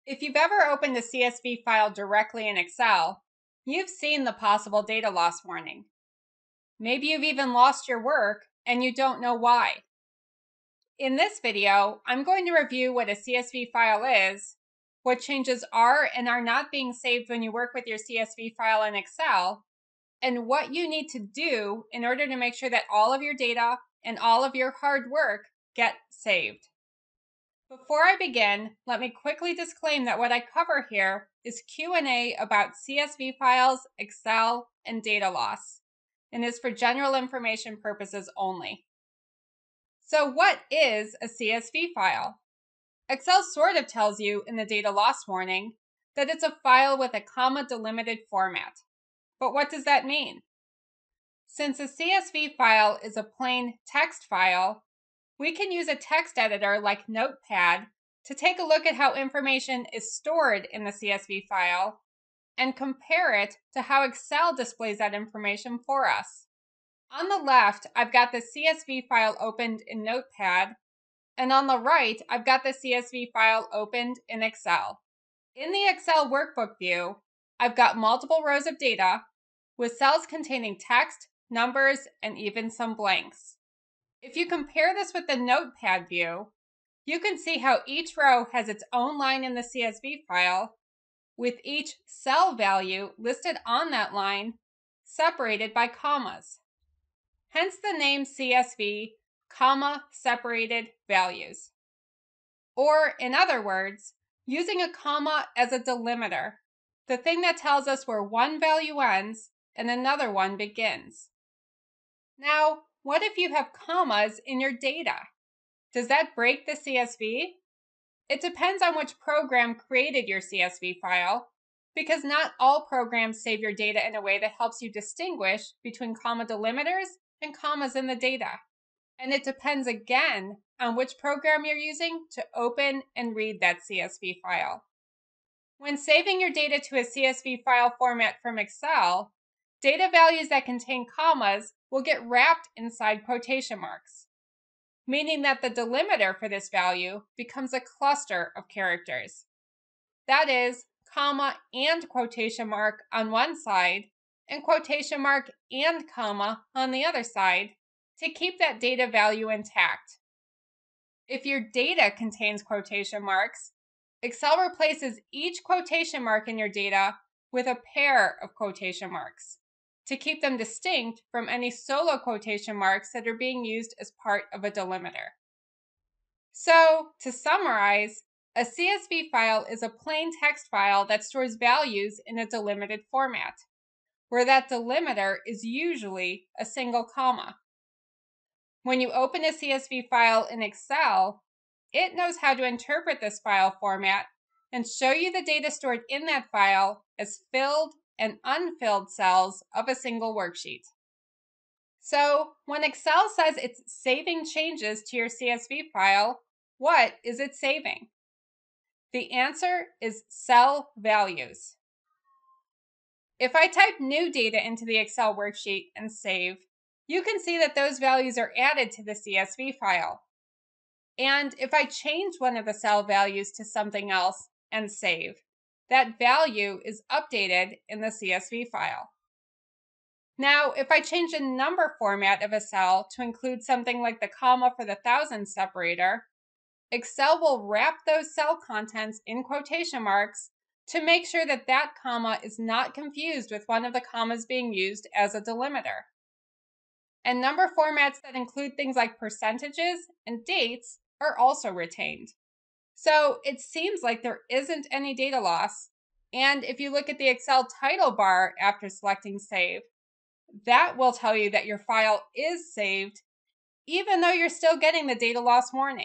If you've ever opened a CSV file directly in Excel, you've seen the possible data loss warning. Maybe you've even lost your work and you don't know why. In this video, I'm going to review what a CSV file is, what changes are and are not being saved when you work with your CSV file in Excel, and what you need to do in order to make sure that all of your data and all of your hard work get saved. Before I begin, let me quickly disclaim that what I cover here is Q&A about CSV files, Excel, and data loss, and is for general information purposes only. So what is a CSV file? Excel sort of tells you in the data loss warning that it's a file with a comma delimited format. But what does that mean? Since a CSV file is a plain text file, we can use a text editor like Notepad to take a look at how information is stored in the CSV file and compare it to how Excel displays that information for us. On the left, I've got the CSV file opened in Notepad, and on the right, I've got the CSV file opened in Excel. In the Excel workbook view, I've got multiple rows of data with cells containing text, numbers, and even some blanks. If you compare this with the Notepad view, you can see how each row has its own line in the CSV file, with each cell value listed on that line separated by commas. Hence the name CSV, comma separated values. Or in other words, using a comma as a delimiter, the thing that tells us where one value ends and another one begins. Now, what if you have commas in your data? Does that break the CSV? It depends on which program created your CSV file, because not all programs save your data in a way that helps you distinguish between comma delimiters and commas in the data. And it depends again on which program you're using to open and read that CSV file. When saving your data to a CSV file format from Excel, data values that contain commas will get wrapped inside quotation marks, meaning that the delimiter for this value becomes a cluster of characters. That is, comma and quotation mark on one side, and quotation mark and comma on the other side, to keep that data value intact. If your data contains quotation marks, Excel replaces each quotation mark in your data with a pair of quotation marks to keep them distinct from any solo quotation marks that are being used as part of a delimiter. So, to summarize, a CSV file is a plain text file that stores values in a delimited format, where that delimiter is usually a single comma. When you open a CSV file in Excel, it knows how to interpret this file format and show you the data stored in that file as filled and unfilled cells of a single worksheet. So when Excel says it's saving changes to your CSV file, what is it saving? The answer is cell values. If I type new data into the Excel worksheet and save, you can see that those values are added to the CSV file. And if I change one of the cell values to something else and save, that value is updated in the CSV file. Now, if I change a number format of a cell to include something like the comma for the thousands separator, Excel will wrap those cell contents in quotation marks to make sure that that comma is not confused with one of the commas being used as a delimiter. And number formats that include things like percentages and dates are also retained. So it seems like there isn't any data loss. And if you look at the Excel title bar after selecting Save, that will tell you that your file is saved, even though you're still getting the data loss warning.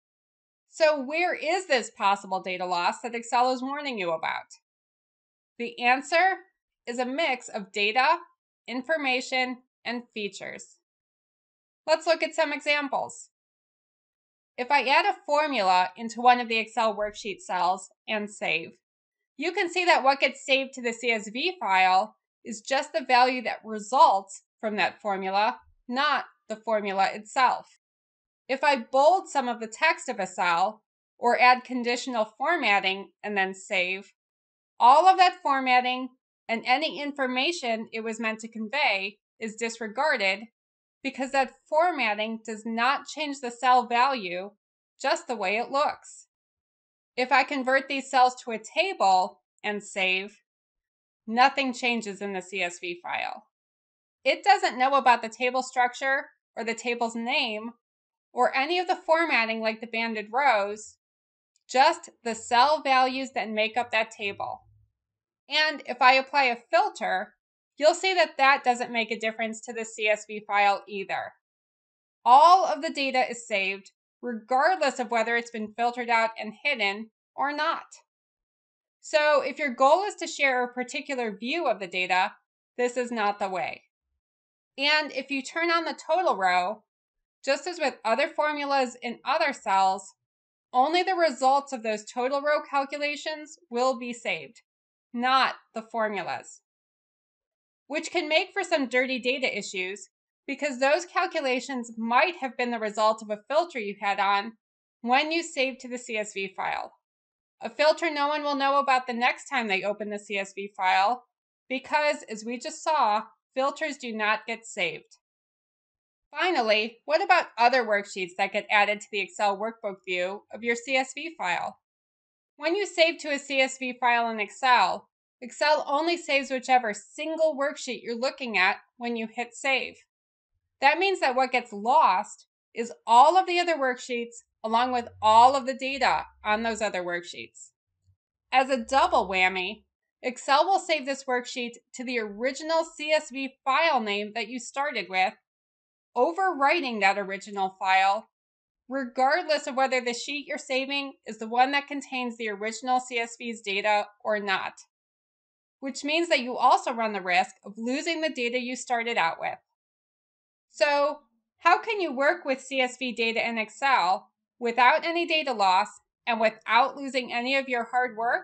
So where is this possible data loss that Excel is warning you about? The answer is a mix of data, information, and features. Let's look at some examples. If I add a formula into one of the Excel worksheet cells and save, you can see that what gets saved to the CSV file is just the value that results from that formula, not the formula itself. If I bold some of the text of a cell, or add conditional formatting and then save, all of that formatting and any information it was meant to convey is disregarded because that formatting does not change the cell value, just the way it looks. If I convert these cells to a table and save, nothing changes in the CSV file. It doesn't know about the table structure or the table's name or any of the formatting like the banded rows, just the cell values that make up that table. And if I apply a filter, you'll see that that doesn't make a difference to the CSV file either. All of the data is saved, regardless of whether it's been filtered out and hidden or not. So if your goal is to share a particular view of the data, this is not the way. And if you turn on the total row, just as with other formulas in other cells, only the results of those total row calculations will be saved, not the formulas, which can make for some dirty data issues because those calculations might have been the result of a filter you had on when you saved to the CSV file. A filter no one will know about the next time they open the CSV file because, as we just saw, filters do not get saved. Finally, what about other worksheets that get added to the Excel workbook view of your CSV file? When you save to a CSV file in Excel, Excel only saves whichever single worksheet you're looking at when you hit save. That means that what gets lost is all of the other worksheets along with all of the data on those other worksheets. As a double whammy, Excel will save this worksheet to the original CSV file name that you started with, overwriting that original file, regardless of whether the sheet you're saving is the one that contains the original CSV's data or not, which means that you also run the risk of losing the data you started out with. So, how can you work with CSV data in Excel without any data loss and without losing any of your hard work?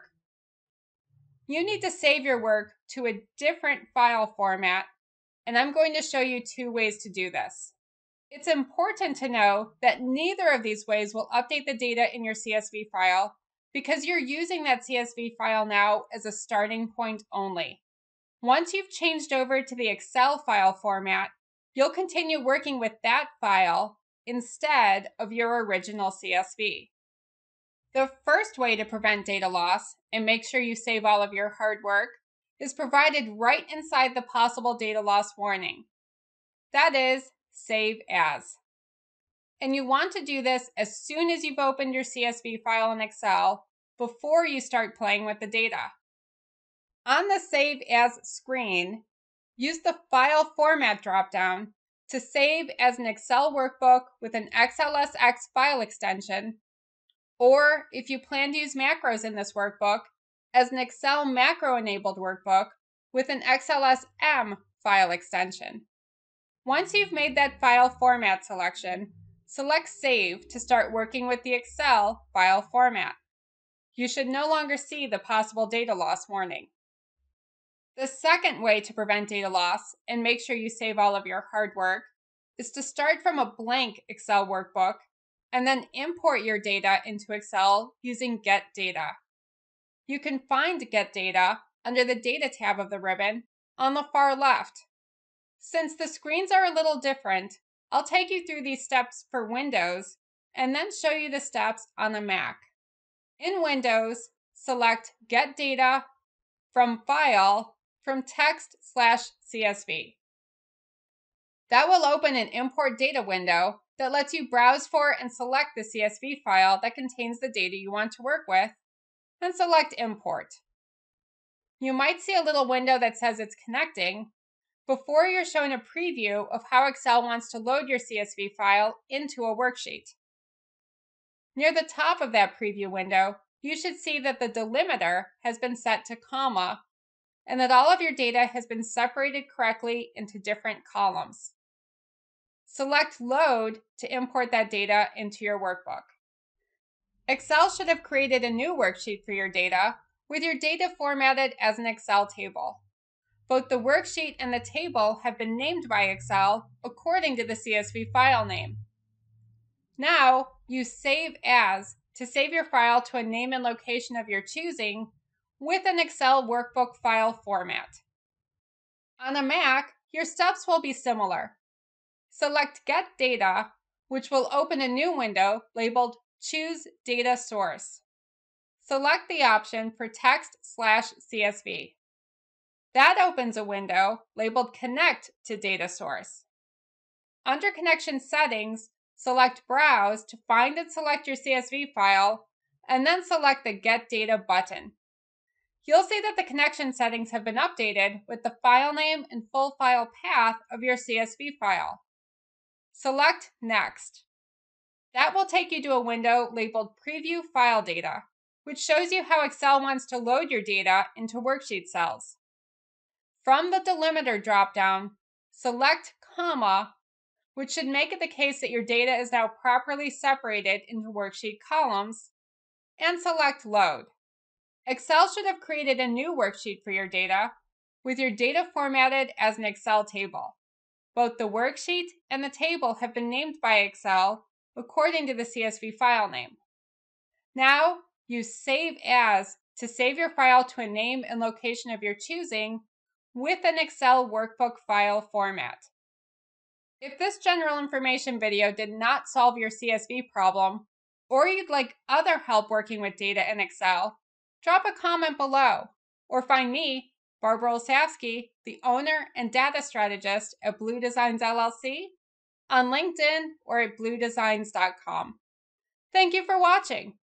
You need to save your work to a different file format, and I'm going to show you two ways to do this. It's important to know that neither of these ways will update the data in your CSV file because you're using that CSV file now as a starting point only. Once you've changed over to the Excel file format, you'll continue working with that file instead of your original CSV. The first way to prevent data loss and make sure you save all of your hard work is provided right inside the possible data loss warning. That is, save as. And you want to do this as soon as you've opened your CSV file in Excel before you start playing with the data. On the Save As screen, use the File Format dropdown to save as an Excel workbook with an XLSX file extension, or if you plan to use macros in this workbook, as an Excel macro-enabled workbook with an XLSM file extension. Once you've made that file format selection, select Save to start working with the Excel file format. You should no longer see the possible data loss warning. The second way to prevent data loss and make sure you save all of your hard work is to start from a blank Excel workbook and then import your data into Excel using Get Data. You can find Get Data under the Data tab of the ribbon on the far left. Since the screens are a little different, I'll take you through these steps for Windows and then show you the steps on the Mac. In Windows, select Get Data from File from Text/CSV. That will open an Import Data window that lets you browse for and select the CSV file that contains the data you want to work with, and select Import. You might see a little window that says it's connecting before you're shown a preview of how Excel wants to load your CSV file into a worksheet. Near the top of that preview window, you should see that the delimiter has been set to comma and that all of your data has been separated correctly into different columns. Select Load to import that data into your workbook. Excel should have created a new worksheet for your data with your data formatted as an Excel table. Both the worksheet and the table have been named by Excel according to the CSV file name. Now, use Save As to save your file to a name and location of your choosing with an Excel workbook file format. On a Mac, your steps will be similar. Select Get Data, which will open a new window labeled Choose Data Source. Select the option for text/CSV. That opens a window labeled Connect to Data Source. Under Connection Settings, select Browse to find and select your CSV file, and then select the Get Data button. You'll see that the connection settings have been updated with the file name and full file path of your CSV file. Select Next. That will take you to a window labeled Preview File Data, which shows you how Excel wants to load your data into worksheet cells. From the Delimiter dropdown, select Comma, which should make it the case that your data is now properly separated into worksheet columns, and select Load. Excel should have created a new worksheet for your data, with your data formatted as an Excel table. Both the worksheet and the table have been named by Excel according to the CSV file name. Now, use Save As to save your file to a name and location of your choosing with an Excel workbook file format. If this general information video did not solve your CSV problem, or you'd like other help working with data in Excel, drop a comment below, or find me, Barbara Olsavsky, the owner and data strategist at Blou Designs LLC, on LinkedIn or at bloudesigns.com. Thank you for watching.